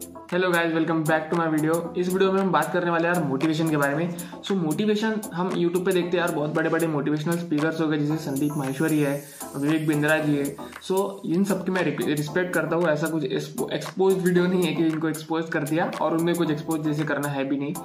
Hello guys, welcome back to my video. इस video में हम बात करने वाले यार मोटिवेशन के बारे में। सो मोटिवेशन हम यूट्यूब पे देखते हैं यार, बहुत बड़े बड़े मोटिवेशनल स्पीकर्स हो गए, जैसे संदीप माहेश्वरी है, विवेक बिंद्रा जी है। सो इन सब की मैं रिस्पेक्ट करता हूँ। ऐसा कुछ एक्सपोज वीडियो नहीं है कि इनको एक्सपोज कर दिया और उनमें कुछ एक्सपोज जैसे करना है भी नहीं।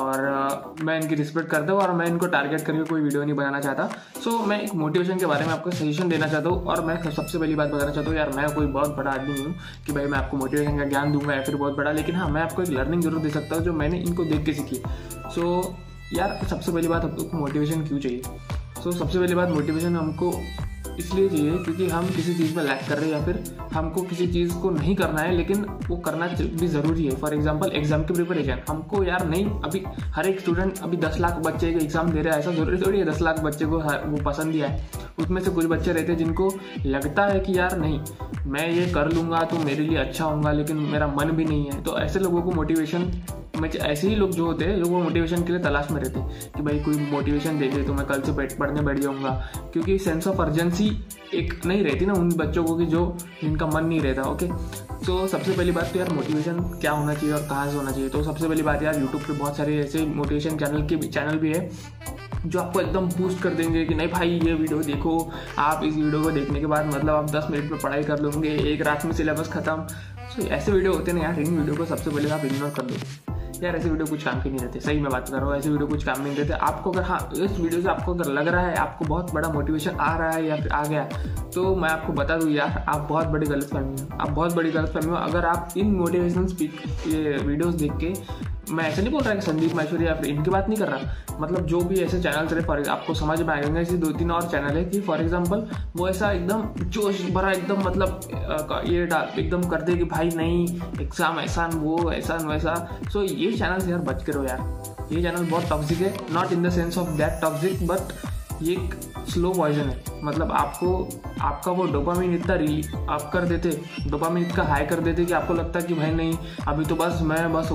और मैं इनकी रिस्पेक्ट करता हूँ और मैं इनको टारगेट करके कोई वीडियो नहीं बनाना चाहता। सो मैं एक मोटिवेशन के बारे में आपको सजेशन देना चाहता हूँ। और मैं सबसे पहली बात बताना चाहता हूँ यार, मैं कोई बहुत बड़ा आदमी नहीं हूँ कि भाई मैं आपको मोटिवेशन का ज्ञान दूंगा या फिर बहुत बड़ा, लेकिन हाँ मैं आपको एक लर्निंग जरूर दे सकता हूँ जो मैंने इनको देख के सीखी। सो यार सबसे पहली बात, आपको मोटिवेशन क्यों चाहिए? सबसे पहली बात, मोटिवेशन हमको इसलिए चाहिए क्योंकि हम किसी चीज़ में लैक कर रहे हैं या फिर हमको किसी चीज़ को नहीं करना है लेकिन वो करना भी ज़रूरी है। फॉर एग्जांपल एग्जाम की प्रिपरेशन हमको यार नहीं, अभी हर एक स्टूडेंट अभी 10 लाख बच्चे का एग्जाम दे रहा है, ऐसा जरूरी थोड़ी है 10 लाख बच्चे को वो पसंद ही है। उसमें से कुछ बच्चे रहते हैं जिनको लगता है कि यार नहीं मैं ये कर लूँगा तो मेरे लिए अच्छा होगा, लेकिन मेरा मन भी नहीं है। तो ऐसे लोगों को मोटिवेशन में, ऐसे ही लोग जो होते हैं जो वो मोटिवेशन के लिए तलाश में रहते हैं कि भाई कोई मोटिवेशन दे दे तो मैं कल से पढ़ने बैठ जाऊंगा, क्योंकि सेंस ऑफ अर्जेंसी एक नहीं रहती ना उन बच्चों को कि जो जिनका मन नहीं रहता। ओके, तो सबसे पहली बात तो यार मोटिवेशन क्या होना चाहिए और कहाँ से होना चाहिए। तो सबसे पहली बात यार, यूट्यूब पे बहुत सारे ऐसे मोटिवेशन चैनल भी है जो आपको एकदम बूस्ट कर देंगे कि नहीं भाई ये वीडियो देखो, आप इस वीडियो को देखने के बाद मतलब आप 10 मिनट में पढ़ाई कर लोगे, एक रात में सिलेबस खत्म। सो ऐसे वीडियो होते हैं ना यार, इन वीडियो को सबसे पहले आप इग्नोर कर दो यार। ऐसे वीडियो कुछ काम के नहीं रहते, सही मैं बात कर रहा हूँ। ऐसे वीडियो कुछ काम नहीं रहते। आपको अगर हाँ इस वीडियो से आपको अगर लग रहा है आपको बहुत बड़ा मोटिवेशन आ रहा है या फिर आ गया, तो मैं आपको बता दूँ यार आप बहुत बड़ी गलतफहमी हो, आप बहुत बड़ी गलतफहमी हो। अगर आप इन मोटिवेशनल वीडियोज़ देख के, मैं ऐसे नहीं बोल रहा कि संदीप माहेश्वरी या फिर इनकी बात नहीं कर रहा, मतलब जो भी ऐसे चैनल्स रहे, फॉर आपको समझ में आएंगे ऐसे 2-3 और चैनल है कि फॉर एग्जांपल वो ऐसा एकदम जोश भरा एकदम मतलब ये एकदम कर दे कि भाई नहीं एग्जाम ऐसा वो ऐसा वैसा। सो ये चैनल यार बच के रहो यार, ये चैनल बहुत टॉक्सिक है। Not in the sense of that toxic, but ये एक स्लो पॉइजन है। मतलब आपका वो डोपामिन इतना आप कर देते, डोपामिन इतना हाई कर देते कि आपको लगता है कि भाई नहीं अभी तो मैं बस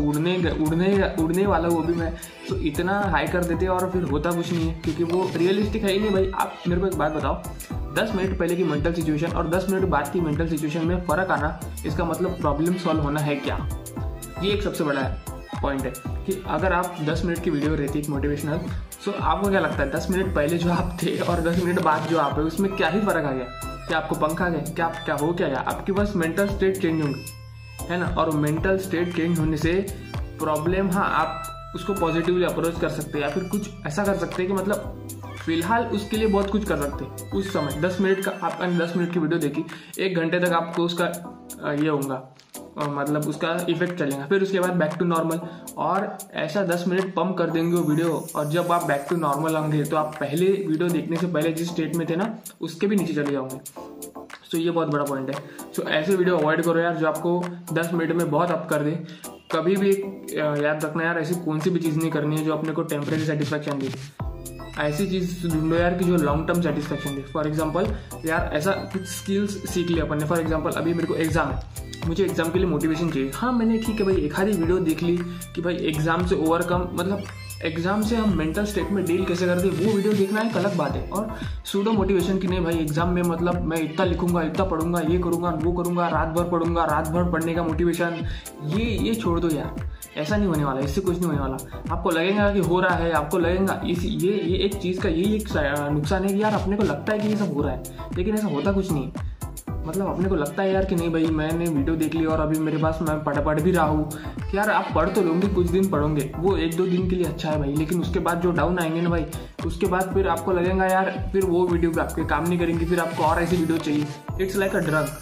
उड़ने वाला हूँ अभी मैं। तो इतना हाई कर देते और फिर होता कुछ नहीं है, क्योंकि वो रियलिस्टिक है ही नहीं भाई। आप मेरे को एक बात बताओ, 10 मिनट पहले की मेंटल सिचुएशन और 10 मिनट बाद की मेंटल सिचुएशन में फ़र्क आना, इसका मतलब प्रॉब्लम सॉल्व होना है क्या? ये एक सबसे बड़ा पॉइंट है कि अगर आप 10 मिनट की वीडियो रहती है मोटिवेशनल, सो आपको क्या लगता है 10 मिनट पहले जो आप थे और 10 मिनट बाद जो आप है उसमें क्या ही फर्क आ गया? क्या आपको पंख आ गए? क्या हो क्या गया? आपकी बस मेंटल स्टेट चेंज होंगी, है ना। और मेंटल स्टेट चेंज होने से प्रॉब्लम, हाँ आप उसको पॉजिटिवली अप्रोच कर सकते हैं या फिर कुछ ऐसा कर सकते हैं कि मतलब फिलहाल उसके लिए बहुत कुछ कर सकते हैं उस समय। 10 मिनट का आपने 10 मिनट की वीडियो देखी, 1 घंटे तक आपको उसका ये होगा, मतलब उसका इफेक्ट चलेगा, फिर उसके बाद बैक टू नॉर्मल। और ऐसा 10 मिनट पंप कर देंगे वो वीडियो, और जब आप बैक टू नॉर्मल होंगे तो आप पहले वीडियो देखने से पहले जिस स्टेट में थे ना उसके भी नीचे चले जाओगे। सो ये बहुत बड़ा पॉइंट है। सो ऐसे वीडियो अवॉइड करो यार जो आपको 10 मिनट में बहुत अप कर दे। कभी भी याद रखना यार, ऐसी कौन सी भी चीज़ नहीं करनी है जो अपने को टेम्परेरी सेटिस्फैक्शन दे। ऐसी चीज़ ढूंढो यार कि जो लॉन्ग टर्म सेटिस्फैक्शन दे। फॉर एग्जांपल यार ऐसा कुछ स्किल्स सीख लिया अपन ने। फॉर एग्जांपल अभी मेरे को एग्जाम है, मुझे एग्जाम के लिए मोटिवेशन चाहिए। हाँ मैंने ठीक है भाई एक आधी वीडियो देख ली कि भाई एग्जाम से ओवरकम, मतलब एग्जाम से हम मेंटल स्टेट में डील कैसे करते हैं वो वीडियो देखना एक अलग बात है। और सूडो मोटिवेशन की नहीं भाई एग्जाम में मतलब मैं इतना लिखूंगा, इतना पढ़ूंगा, ये करूंगा, वो करूंगा, रात भर पढ़ूंगा, रात भर पढ़ने का मोटिवेशन, ये छोड़ दो यार। ऐसा नहीं होने वाला, इससे कुछ नहीं होने वाला। आपको लगेगा कि हो रहा है, आपको लगेगा ये एक चीज़ का यही एक नुकसान है कि यार अपने को लगता है कि ये सब हो रहा है, लेकिन ऐसा होता कुछ नहीं। मतलब अपने को लगता है यार कि नहीं भाई मैंने वीडियो देख ली और अभी मेरे पास मैं पढ़ भी रहा हूँ कि यार आप पढ़ तो लोगे, कुछ दिन पढ़ोगे, वो 1-2 दिन के लिए अच्छा है भाई, लेकिन उसके बाद जो डाउन आएंगे ना भाई, उसके बाद फिर आपको लगेगा यार फिर वो वीडियो भी आपके काम नहीं करेंगी, फिर आपको और ऐसी वीडियो चाहिए। इट्स लाइक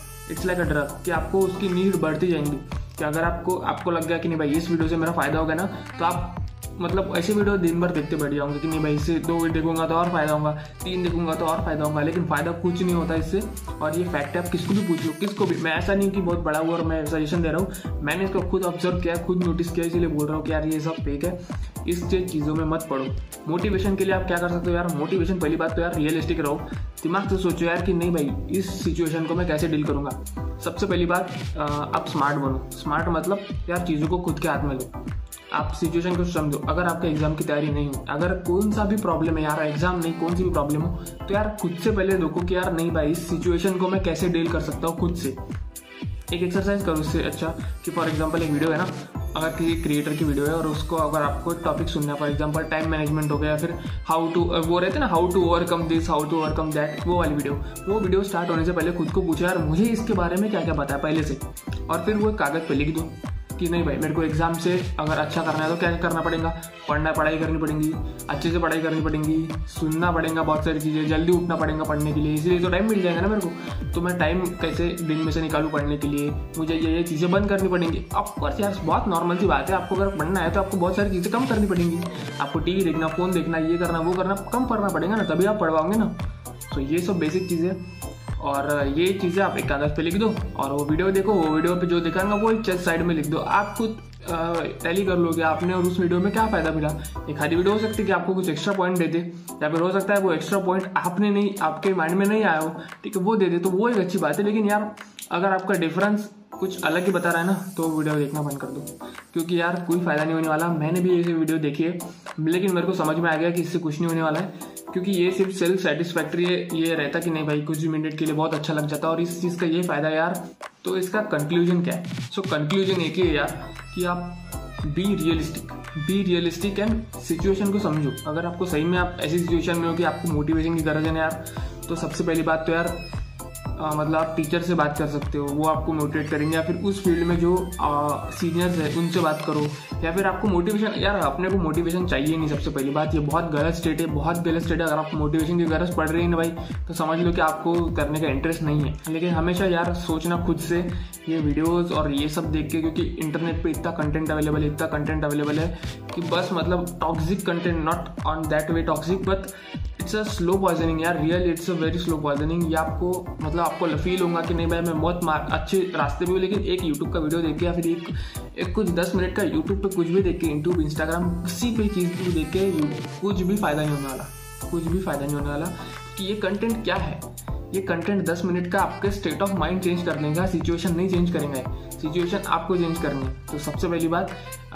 अ ड्रग कि आपको उसकी नीड बढ़ती जाएंगी। कि अगर आपको लग गया कि नहीं भाई इस वीडियो से मेरा फायदा होगा ना, तो आप मतलब ऐसे वीडियो दिन भर देखते बैठ जाओगे कि नहीं भाई इससे 2 वीडियो देखूंगा तो और फायदा होगा, 3 देखूंगा तो और फायदा होगा, लेकिन फायदा कुछ नहीं होता इससे। और ये फैक्ट है, आप किसको भी पूछ लो, किसको भी। मैं ऐसा नहीं कि बहुत बड़ा हुआ और मैं सजेशन दे रहा हूँ, मैंने इसको खुद ऑब्जर्व किया, खुद नोटिस किया, इसीलिए बोल रहा हूँ कि यार ये सब फेक है। इस चीज़ों में मत पड़ो। मोटिवेशन के लिए आप क्या कर सकते हो यार? मोटिवेशन पहली बात तो यार रियलिस्टिक रहो, दिमाग से सोचो यार कि नहीं भाई इस सिचुएशन को मैं कैसे डील करूंगा। सबसे पहली बात आप स्मार्ट बनो। स्मार्ट मतलब यार चीज़ों को खुद के हाथ में लो, आप सिचुएशन को समझो। अगर आपके एग्जाम की तैयारी नहीं हो, अगर कौन सा भी प्रॉब्लम है यार, एग्जाम नहीं कौन सी भी प्रॉब्लम हो, तो यार खुद से पहले देखो कि यार नहीं भाई इस सिचुएशन को मैं कैसे डील कर सकता हूँ खुद से। एक एक्सरसाइज करो उससे अच्छा कि फॉर एग्जांपल एक वीडियो है ना, अगर किसी क्रिएटर की वीडियो है और उसको अगर आपको एक टॉपिक सुनना है, फॉर एग्जांपल टाइम मैनेजमेंट हो गया या फिर हाउ टू, वो रहते हैं ना how to overcome this, how to overcome that, वो वाली वीडियो, वो वीडियो स्टार्ट होने से पहले खुद को पूछो यार मुझे इसके बारे में क्या क्या पता है पहले से, और फिर वो एक कागज़ पे लिख दो कि नहीं भाई मेरे को एग्जाम से अगर अच्छा करना है तो क्या करना पड़ेगा, पढ़ाई करनी पड़ेगी, अच्छे से पढ़ाई करनी पड़ेगी, सुनना पड़ेगा बहुत सारी चीज़ें, जल्दी उठना पड़ेगा पढ़ने के लिए, इसलिए तो टाइम मिल जाएगा ना मेरे को, तो मैं टाइम कैसे दिन में से निकालूं पढ़ने के लिए, मुझे ये चीज़ें बंद करनी पड़ेंगी। ऑफकोर्स यार बहुत नॉर्मल सी बात है, आपको अगर पढ़ना है तो आपको बहुत सारी चीज़ें कम करनी पड़ेंगी, आपको टीवी देखना, फ़ोन देखना, ये करना वो करना कम करना पड़ेगा ना, तभी आप पढ़वाओगे ना। तो ये सब बेसिक चीज़ें, और ये चीज़ें आप एक कागज़ पे लिख दो और वो वीडियो देखो, वो वीडियो पे जो दिखाएंगा वो एक साइड में लिख दो, आप खुद टैली कर लोगे आपने और उस वीडियो में क्या फ़ायदा मिला। एक आधी वीडियो हो सकती है कि आपको कुछ एक्स्ट्रा पॉइंट दे दे, या फिर हो सकता है वो एक्स्ट्रा पॉइंट आपने नहीं, आपके माइंड में नहीं आया हो, ठीक है, वो दे दे, तो वो एक अच्छी बात है। लेकिन यार अगर आपका डिफरेंस कुछ अलग ही बता रहा है ना, तो वीडियो देखना बंद कर दो, क्योंकि यार कोई फ़ायदा नहीं होने वाला। मैंने भी ये वीडियो देखी है, लेकिन मेरे को समझ में आ गया कि इससे कुछ नहीं होने वाला है, क्योंकि ये सिर्फ सेल्फ सेटिस्फैक्ट्री है, ये रहता कि नहीं भाई कुछ भी मिनट के लिए बहुत अच्छा लग जाता है और इस चीज़ का ये फ़ायदा है यार। तो इसका कंक्लूजन क्या है? सो कंक्लूजन एक ही है यार कि आप बी रियलिस्टिक एंड सिचुएशन को समझो। अगर आपको सही में आप ऐसी सिचुएशन में हो कि आपको मोटिवेशन की गरज है ना यार, तो सबसे पहली बात तो यार मतलब आप टीचर से बात कर सकते हो, वो आपको मोटिवेट करेंगे, या फिर उस फील्ड में जो सीनियर्स है उनसे बात करो, या फिर आपको मोटिवेशन, यार अपने को मोटिवेशन चाहिए नहीं, सबसे पहली बात ये बहुत गलत स्टेट है, बहुत गलत स्टेट है। अगर आपको मोटिवेशन की गरज पड़ रही है ना भाई, तो समझ लो कि आपको करने का इंटरेस्ट नहीं है। लेकिन हमेशा यार सोचना खुद से, ये वीडियोज़ और ये सब देख के, क्योंकि इंटरनेट पर इतना कंटेंट अवेलेबल है कि बस मतलब toxic content, not on that way toxic, but it's a slow poisoning यार, real it's a very slow poisoning. ये आपको मतलब आपको फील होगा कि नहीं भाई मैं बहुत अच्छे रास्ते पे हूँ, लेकिन एक यूट्यूब का वीडियो देख के या फिर एक कुछ 10 मिनट का यूट्यूब पे कुछ भी देख के, यूट्यूब इंस्टाग्राम किसी भी चीज़ को देख के कुछ भी फ़ायदा नहीं होने वाला, कि ये कंटेंट क्या है। ये कंटेंट 10 मिनट का आपके स्टेट ऑफ माइंड चेंज कर देगा, सिचुएशन नहीं चेंज करेंगे, सिचुएशन आपको चेंज करनी है। तो सबसे पहली बात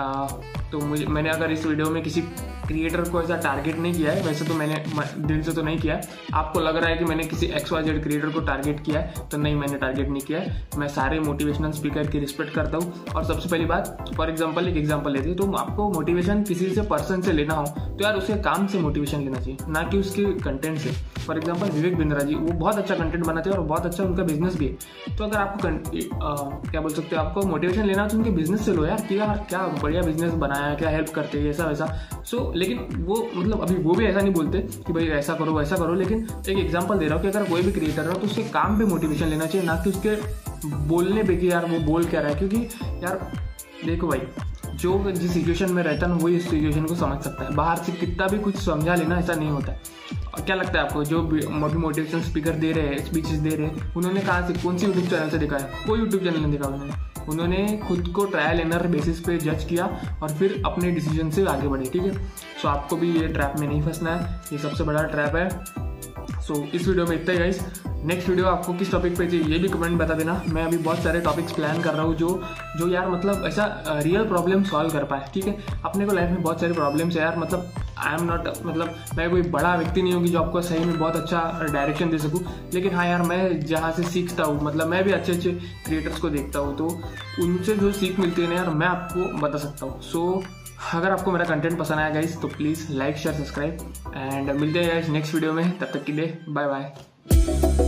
तो मैंने अगर इस वीडियो में किसी क्रिएटर को ऐसा टारगेट नहीं किया है, वैसे तो मैंने दिल से तो नहीं किया है। आपको लग रहा है कि मैंने किसी XYZ क्रिएटर को टारगेट किया है, तो नहीं, मैंने टारगेट नहीं किया है। मैं सारे मोटिवेशनल स्पीकर की रिस्पेक्ट करता हूँ। और सबसे पहली बात, फॉर एग्जाम्पल एक एग्जाम्पल लेते हैं, तो आपको मोटिवेशन किसी से पर्सन से लेना हो तो यार उसके काम से मोटिवेशन लेना चाहिए, ना कि उसके कंटेंट से। फॉर एग्जाम्पल विवेक बिंद्रा जी, वो बहुत अच्छा कंटेंट बनाते हैं और बहुत अच्छा उनका बिजनेस भी है। तो अगर आपको क्या बोल सकते हो, आपको मोटिवेशन लेना हो तो उनके बिजनेस से लो यार, कि यार क्या बढ़िया बिजनेस बनाया, क्या हेल्प करते हैं, ऐसा वैसा। लेकिन वो मतलब अभी वो भी ऐसा नहीं बोलते कि भाई ऐसा करो वैसा करो, लेकिन एक एग्जांपल दे रहा हूँ कि अगर कोई भी क्रिएटर है तो उसके काम पे मोटिवेशन लेना चाहिए, ना कि उसके बोलने पे कि यार वो बोल क्या रहा है। क्योंकि यार देखो भाई, जो जिस सिचुएशन में रहता है ना वही इस सिचुएशन को समझ सकता है, बाहर से कितना भी कुछ समझा लेना ऐसा नहीं होता है। और क्या लगता है आपको, जो मोटिवेशन स्पीकर दे रहे हैं, स्पीचेस दे रहे हैं, उन्होंने कहाँ से, कौन सी यूट्यूब चैनल से देखा है? कोई यूट्यूब चैनल नहीं देखा उन्होंने खुद को ट्रायल एंड एरर बेसिस पे जज किया और फिर अपने डिसीजन से आगे बढ़े, ठीक है। सो आपको भी ये ट्रैप में नहीं फंसना है, ये सबसे बड़ा ट्रैप है। सो इस वीडियो में इतना ही गाइस। नेक्स्ट वीडियो आपको किस टॉपिक पे चाहिए ये भी कमेंट बता देना। मैं अभी बहुत सारे टॉपिक्स प्लान कर रहा हूँ जो यार मतलब ऐसा रियल प्रॉब्लम सॉल्व कर पाए, ठीक है। अपने को लाइफ में बहुत सारे प्रॉब्लम्स है यार, मतलब आई एम नॉट, मतलब मैं कोई बड़ा व्यक्ति नहीं हूँ कि जो आपको सही में बहुत अच्छा डायरेक्शन दे सकूँ, लेकिन हाँ यार मैं जहाँ से सीखता हूँ, मतलब मैं भी अच्छे अच्छे क्रिएटर्स को देखता हूँ, तो उनसे जो सीख मिलती है ना यार, मैं आपको बता सकता हूँ। सो अगर आपको मेरा कंटेंट पसंद आया गाइस, तो please like share subscribe, and मिलते हैं गाइस नेक्स्ट वीडियो में। तब तक के लिए बाय बाय।